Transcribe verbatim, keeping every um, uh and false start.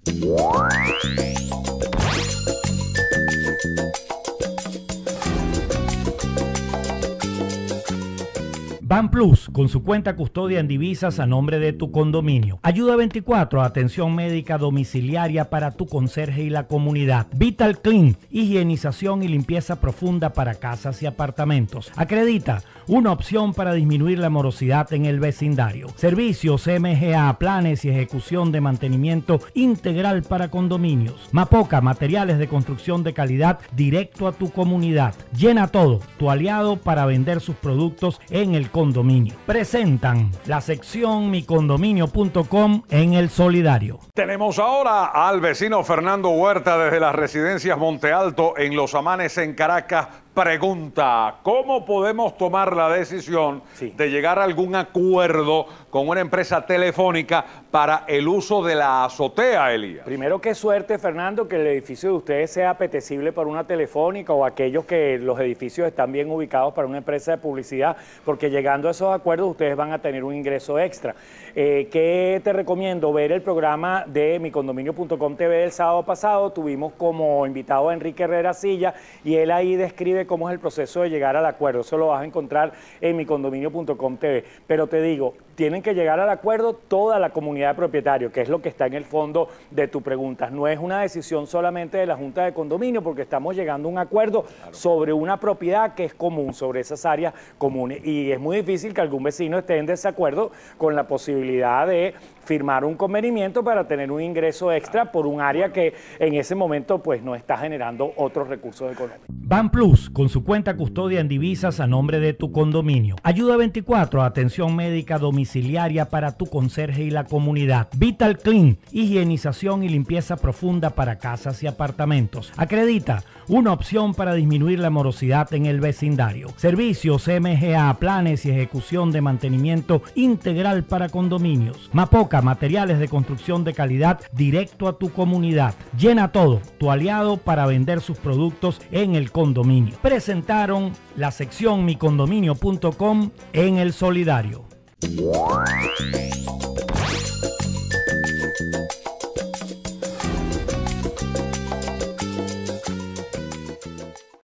BanPlus, con su cuenta custodia en divisas a nombre de tu condominio. Ayuda veinticuatro, atención médica domiciliaria para tu conserje y la comunidad. Vital Clean, higienización y limpieza profunda para casas y apartamentos. Acredita, una opción para disminuir la morosidad en el vecindario. Servicios M G A, planes y ejecución de mantenimiento integral para condominios. Mapoca, materiales de construcción de calidad directo a tu comunidad. Llena Todo, tu aliado para vender sus productos en el condominio. Presentan la sección mi condominio punto com en El Solidario. Tenemos ahora al vecino Fernando Huerta desde las residencias Monte Alto en Los Amanes, en Caracas. Pregunta, ¿cómo podemos tomar la decisión sí. de llegar a algún acuerdo con una empresa telefónica para el uso de la azotea, Elías? Primero, qué suerte, Fernando, que el edificio de ustedes sea apetecible para una telefónica o aquellos que los edificios están bien ubicados para una empresa de publicidad, porque llegando a esos acuerdos ustedes van a tener un ingreso extra. Eh, ¿Qué te recomiendo? Ver el programa de mi condominio punto com T V del sábado pasado. Tuvimos como invitado a Enrique Herrera Silla y él ahí describe cómo es el proceso de llegar al acuerdo. Eso lo vas a encontrar en mi condominio punto com T V. Pero te digo, tienen que llegar al acuerdo toda la comunidad de propietarios, que es lo que está en el fondo de tu pregunta. No es una decisión solamente de la Junta de Condominio, porque estamos llegando a un acuerdo claro. sobre una propiedad que es común, sobre esas áreas comunes. Y es muy difícil que algún vecino esté en desacuerdo con la posibilidad de firmar un convenimiento para tener un ingreso extra por un área que en ese momento pues no está generando otros recursos económicos. BanPlus, con su cuenta custodia en divisas a nombre de tu condominio. Ayuda veinticuatro, atención médica domiciliaria para tu conserje y la comunidad. Vital Clean, higienización y limpieza profunda para casas y apartamentos. Acredita, una opción para disminuir la morosidad en el vecindario. Servicios M G A, planes y ejecución de mantenimiento integral para condominios. Mapoca, materiales de construcción de calidad directo a tu comunidad. Llena Todo, tu aliado para vender sus productos en el condominio. Presentaron la sección mi condominio punto com en El Solidario.